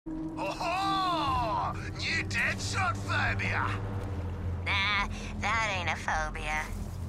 Oh, new Deadshot phobia. Nah, that ain't a phobia.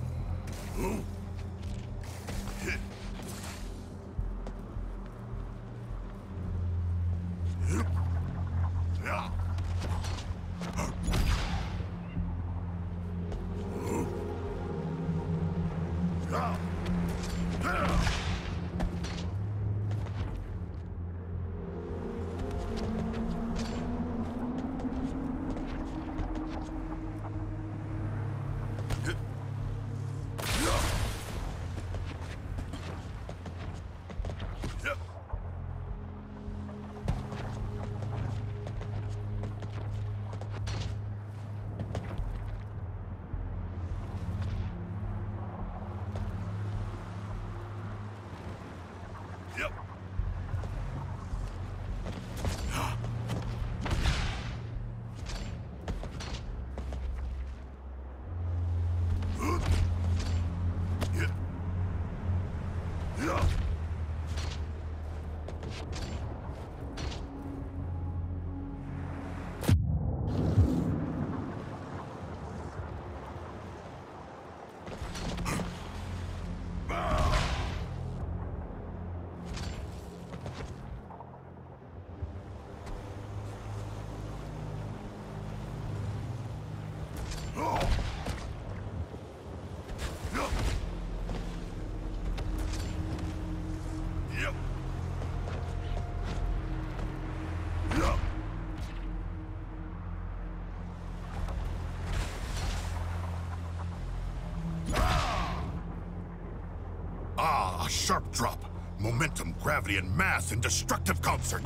Ah, a sharp drop. Momentum, gravity, and mass in destructive concert.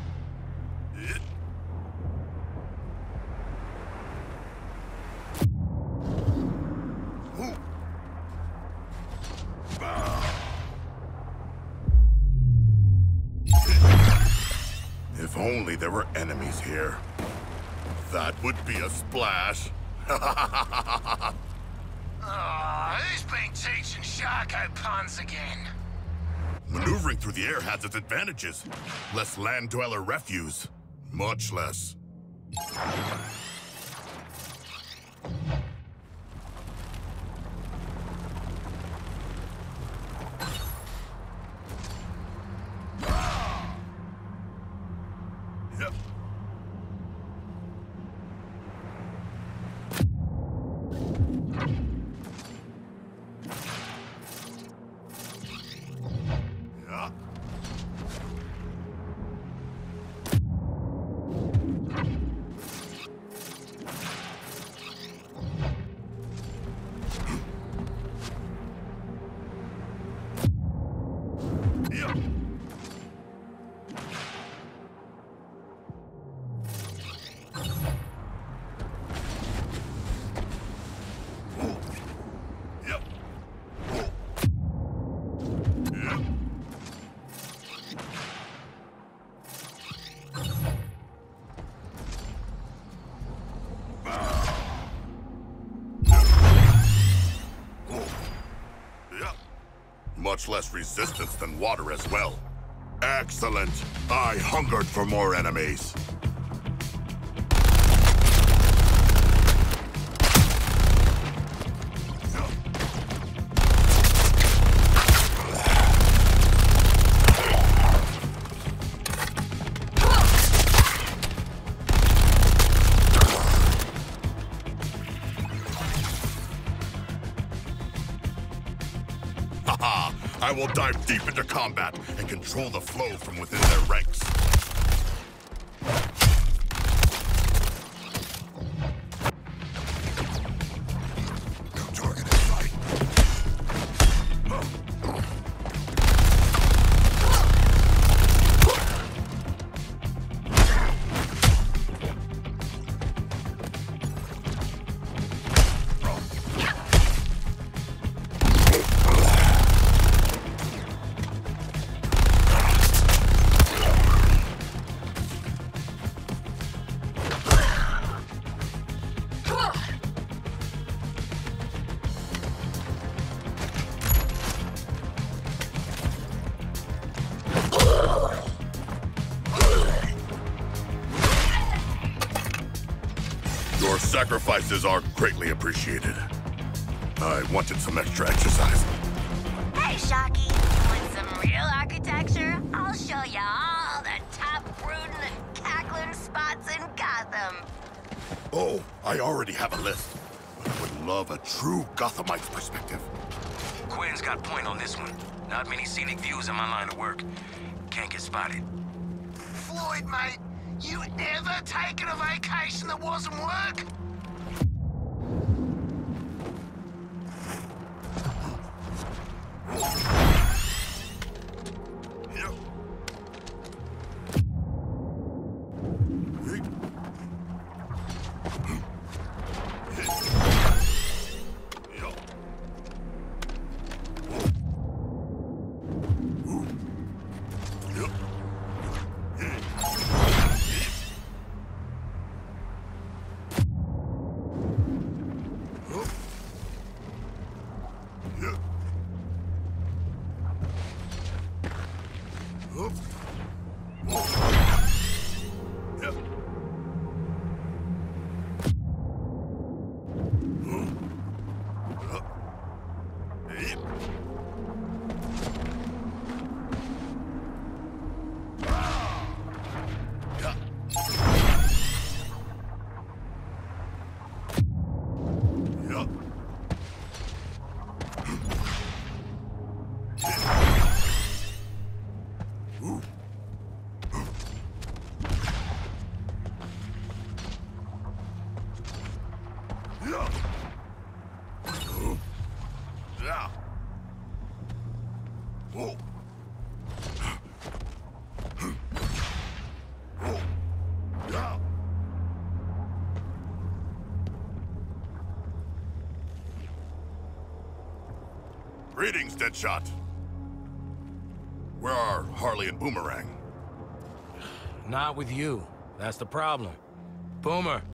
If only there were enemies here. That would be a splash. Oh, who's been teaching Sharko puns again? Maneuvering through the air has its advantages. Less land dweller refuse. Much less. Much less resistance than water as well. Excellent. I hungered for more enemies. Haha! I will dive deep into combat and control the flow from within their ranks. Target in sight. Your sacrifices are greatly appreciated. I wanted some extra exercise. Hey, Shocky. Want some real architecture? I'll show you all the top brooding and cackling spots in Gotham. Oh, I already have a list. But I would love a true Gothamite's perspective. Quinn's got point on this one. Not many scenic views in my line of work. Can't get spotted. Floyd, mate, you ever taken a vacation that wasn't work? Greetings, Deadshot. Where are Harley and Boomerang? Not with you. That's the problem. Boomer,